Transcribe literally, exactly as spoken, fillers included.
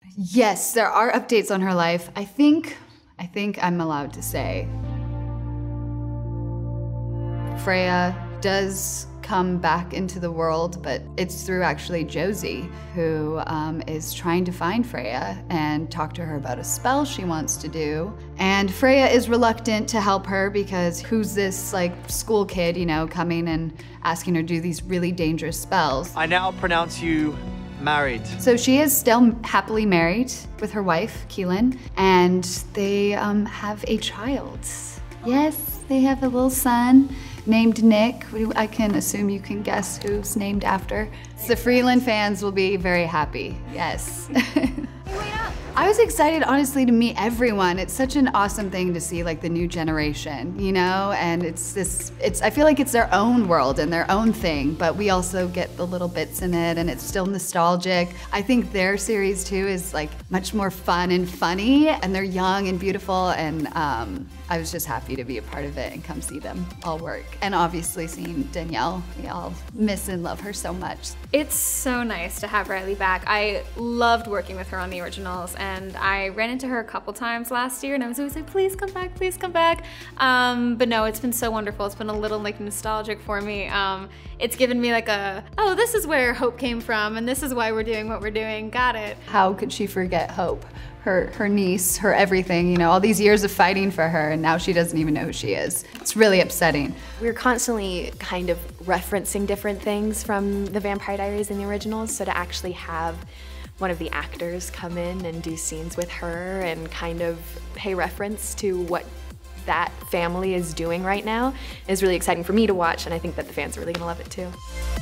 Yes, there are updates on her life. I think, I think I'm allowed to say. Freya does come back into the world, but it's through actually Josie, who um, is trying to find Freya and talk to her about a spell she wants to do. And Freya is reluctant to help her because who's this like school kid, you know, coming and asking her to do these really dangerous spells. I now pronounce you married. So she is still happily married with her wife, Keelan, and they um, have a child. Yes, they have a little son named Nick. I can assume you can guess who's named after. The Freeland fans will be very happy, yes. I was excited, honestly, to meet everyone. It's such an awesome thing to see, like, the new generation, you know? And it's this, it's, I feel like it's their own world and their own thing, but we also get the little bits in it, and it's still nostalgic. I think their series, too, is, like, much more fun and funny, and they're young and beautiful, and um, I was just happy to be a part of it and come see them all work. And obviously seeing Danielle, we all miss and love her so much. It's so nice to have Riley back. I loved working with her on the originals, and I ran into her a couple times last year, and I was always like, please come back, please come back. Um, but no, it's been so wonderful. It's been a little like nostalgic for me. Um, it's given me like a, oh, this is where Hope came from, and this is why we're doing what we're doing, got it. How could she forget Hope? Her, her niece, her everything, you know, all these years of fighting for her, and now she doesn't even know who she is. It's really upsetting. We're constantly kind of referencing different things from the Vampire Diaries and the originals, so to actually have one of the actors come in and do scenes with her and kind of pay reference to what that family is doing right now is really exciting for me to watch, and I think that the fans are really gonna love it too.